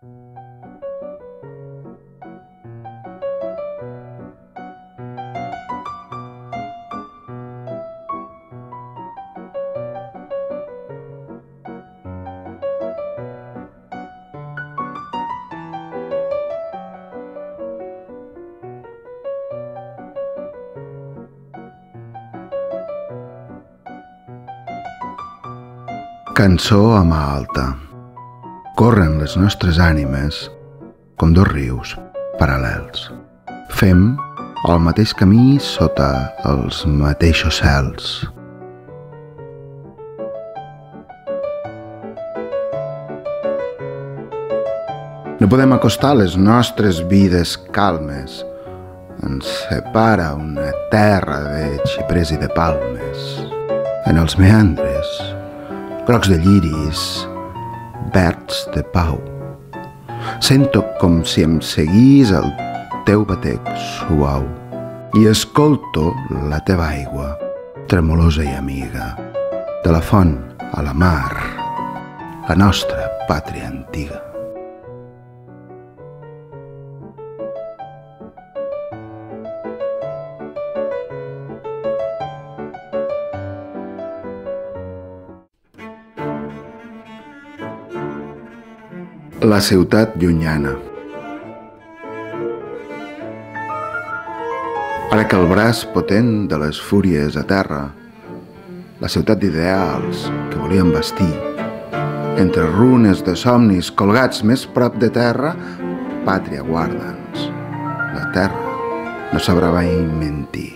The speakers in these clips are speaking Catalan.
Cançó a mà alta. Corren les nostres ànimes com dos rius paral·lels. Fem el mateix camí sota els mateixos cels. No podem acostar les nostres vides calmes. Ens separa una terra de xiprers i de palmes. En els meandres, grocs de lliris, verds de pau. Sento com si em seguís el teu batec suau i escolto la teva aigua, tremolosa i amiga, de la font a la mar, la nostra pàtria antiga. La ciutat llunyana. Ara que el braç potent de les fúries aterra, la ciutat d'ideals que volíem vestir, entre runes de somnis colgats més prop de terra, pàtria guarda'ns. La terra no sabrà mai mentir.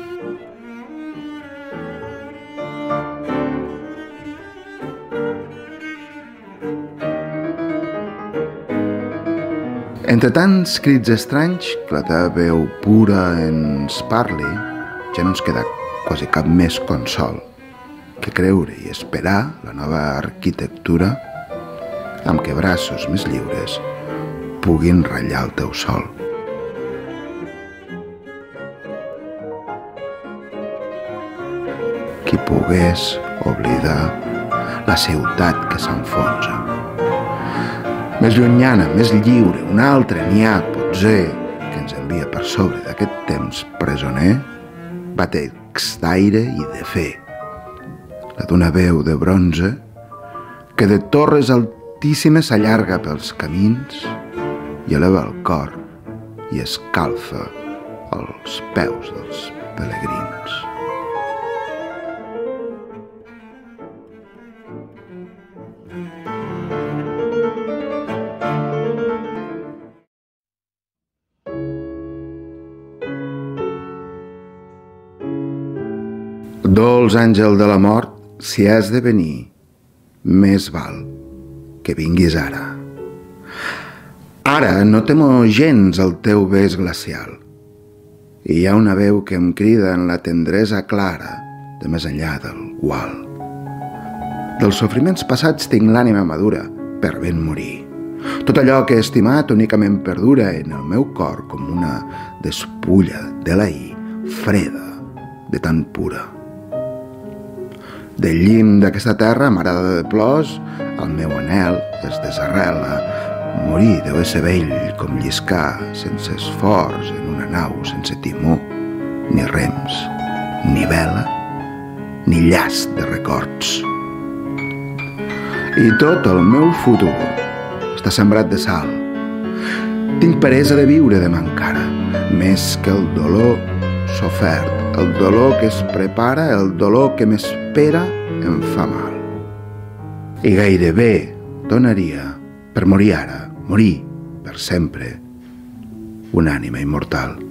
Entre tants crits estranys que la teva veu pura ens parli, ja no ens queda quasi cap més consol que creure i esperar la nova arquitectura amb què braços més lliures puguin ratllar el teu sol. Qui pogués oblidar la ciutat que s'enfonsa. Més llunyana, més lliure, una altra n'hi ha, potser, que ens envia per sobre d'aquest temps presoner, batecs d'aire i de fe. La d'una veu de bronze que de torres altíssimes s'allarga pels camins i eleva el cor i escalfa els peus dels pelegrins. Dolç àngel de la mort, si has de venir, més val que vinguis ara. Ara no temo gens el teu bes glacial. I hi ha una veu que em crida en la tendresa clara de més enllà del gual. Dels sofriments passats tinc l'ànima madura per ben morir. Tot allò que he estimat únicament perdura en el meu cor com una despulla de l'ahir, freda, de tan pura. Del llim d'aquesta terra marada de plors, el meu anhel es desarrela. Morir deu ser vell com lliscar sense esforç en una nau sense timó, ni rems, ni vela, ni llast de records. I tot el meu futur està sembrat de sal. Tinc peresa de viure demà encara, més que el dolor sofert, el dolor que es prepara, el dolor que m'espera em fa mal. I gairebé donaria per morir ara, morir per sempre, una ànima immortal.